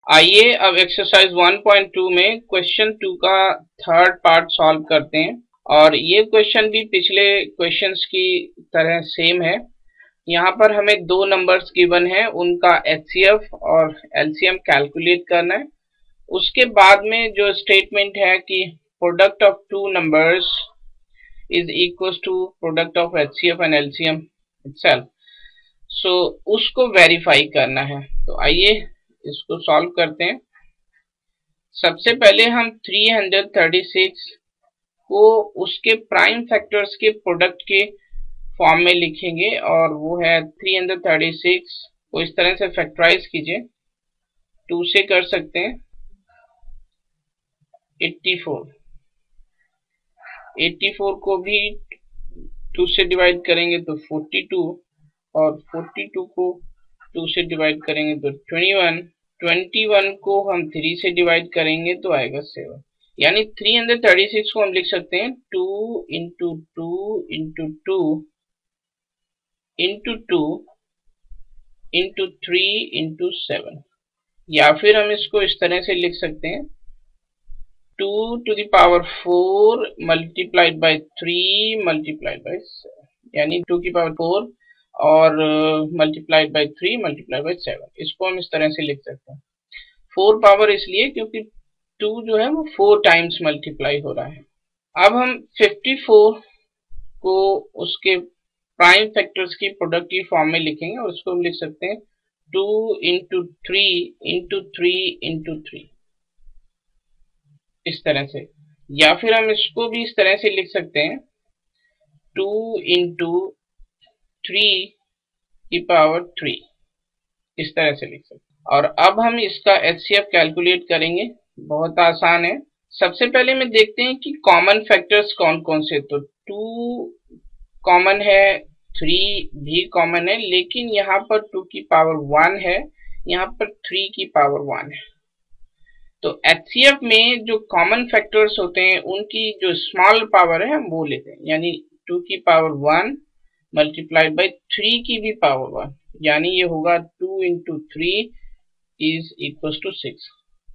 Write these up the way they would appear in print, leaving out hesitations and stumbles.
आइए अब एक्सरसाइज 1.2 में क्वेश्चन 2 का थर्ड पार्ट सॉल्व करते हैं। और ये क्वेश्चन भी पिछले क्वेश्चंस की तरह सेम है। यहाँ पर हमें दो नंबर्स गिवन है, उनका HCF और LCM कैलकुलेट करना है। उसके बाद में जो स्टेटमेंट है कि product of two numbers is equal to product of HCF and LCM itself, so उसको वेरीफाई करना है। तो आइए इसको सॉल्व करते हैं। सबसे पहले हम 336 को उसके प्राइम फैक्टर्स के प्रोडक्ट के फॉर्म में लिखेंगे, और वो है 336 को इस तरह से फैक्टराइज कीजिए। 2 से कर सकते हैं 84 को भी 2 से डिवाइड करेंगे तो 42, और 42 को 2 से डिवाइड करेंगे तो 21 को हम 3 से डिवाइड करेंगे तो आएगा 7। यानी 336 को हम लिख सकते हैं 2 into 2 into 2 into 2 into 3 into 7, या फिर हम इसको इस तरह से लिख सकते हैं 2 to the power 4 multiplied by 3 multiplied by 7, यानी 2 की पावर 4 और मल्टीप्लाइड बाय 3 मल्टीप्लाइड बाय 7। इसको हम इस तरह से लिख सकते हैं। 4 पावर इसलिए क्योंकि 2 जो है वो 4 टाइम्स मल्टीप्लाई हो रहा है। अब हम 54 को उसके प्राइम फैक्टर्स की प्रोडक्ट की फॉर्म में लिखेंगे, और उसको हम लिख सकते हैं 2 इंटू 3 इंटू 3 इंटू 3, इस तरह से। या फिर हम इसको भी इस तरह से लिख सकते हैं 2 इंटू 3 की पावर 3, इस तरह से लिख सकते हैं। और अब हम इसका HCF कैलकुलेट करेंगे। बहुत आसान है। सबसे पहले में देखते हैं कि कॉमन फैक्टर्स कौन कौन से। तो 2 कॉमन है, 3 भी कॉमन है, लेकिन यहाँ पर 2 की पावर 1 है, यहाँ पर 3 की पावर 1 है। तो HCF में जो कॉमन फैक्टर्स होते हैं उनकी जो स्मॉल पावर है हम वो लेते हैं, यानी 2 की पावर 1 मल्टीप्लाइड बाई 3 की भी पावर 1, यानी ये होगा 2 into 3 is equal to 6।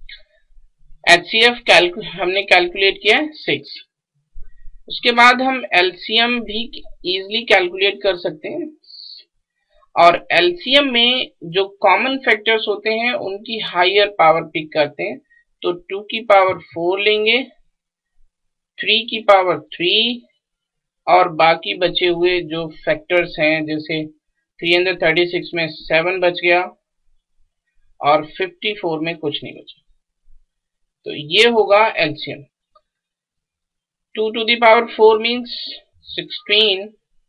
HCF हमने कैलकुलेट किया है 6। उसके बाद हम LCM भी इजिली कैलकुलेट कर सकते हैं, और LCM में जो कॉमन फैक्टर्स होते हैं उनकी हायर पावर पिक करते हैं। तो 2 की पावर 4 लेंगे, 3 की पावर 3, और बाकी बचे हुए जो फैक्टर्स हैं, जैसे 336 में 7 बच गया और 54 में कुछ नहीं बचा, तो ये होगा LCM। 2 to the power 4 means 16,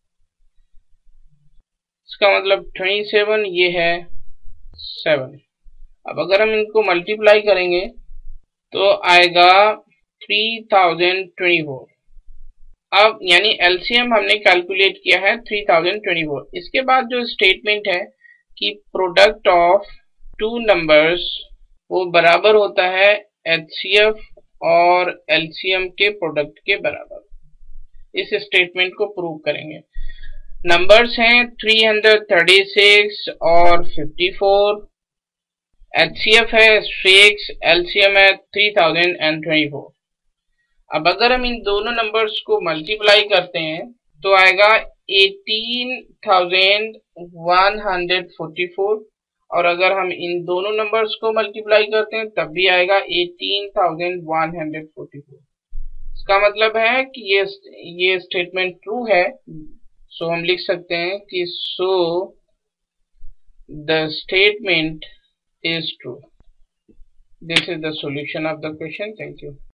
इसका मतलब 27, ये है 7। अब अगर हम इनको मल्टीप्लाई करेंगे तो आएगा 3024। अब यानी LCM हमने कैलकुलेट किया है 3024। इसके बाद जो स्टेटमेंट है कि प्रोडक्ट ऑफ टू नंबर्स वो बराबर होता है HCF और LCM के प्रोडक्ट के बराबर। इस स्टेटमेंट को प्रूव करेंगे। नंबर्स हैं 336 और 54, HCF है 6, LCM है 3024। अब अगर हम इन दोनों नंबर्स को मल्टीप्लाई करते हैं तो आएगा 18,144, और अगर हम इन दोनों नंबर्स को मल्टीप्लाई करते हैं तब भी आएगा 18,144। इसका मतलब है कि ये स्टेटमेंट ट्रू है। सो हम लिख सकते हैं कि so the statement is true. This is the solution of the question. Thank you.